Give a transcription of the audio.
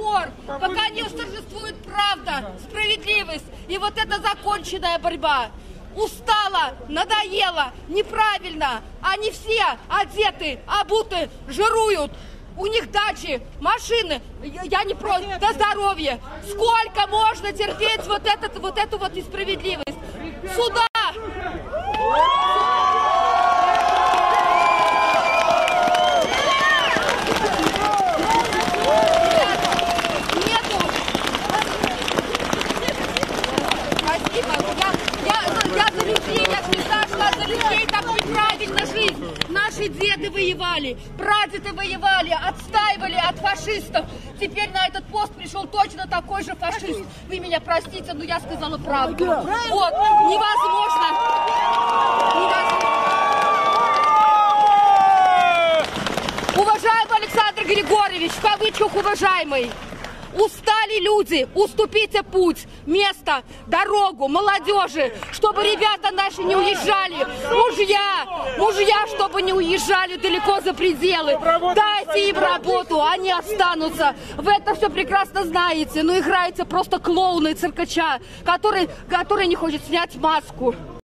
пор, пока не восторжествует правда, справедливость и вот эта законченная борьба. Устала, надоело, неправильно. Они все одеты, обуты, жируют. У них дачи, машины. Я не против. До здоровья. Сколько можно терпеть вот эту несправедливость? Сюда! Я за людей, я всегда шла за людей, так неправильно жизнь. Наши деды воевали, прадеды воевали, отстаивали от фашистов. Теперь на этот пост пришел точно такой же фашист. Вы меня простите, но я сказала правду. Вот, невозможно. Уважаемый Александр Григорьевич, в кавычках уважаемый. Устали люди, уступите путь, место, дорогу, молодежи, чтобы ребята наши не уезжали, мужья, чтобы не уезжали далеко за пределы. Дайте им работу, они останутся. Вы это все прекрасно знаете, но играете просто клоуны, циркача, который не хочет снять маску.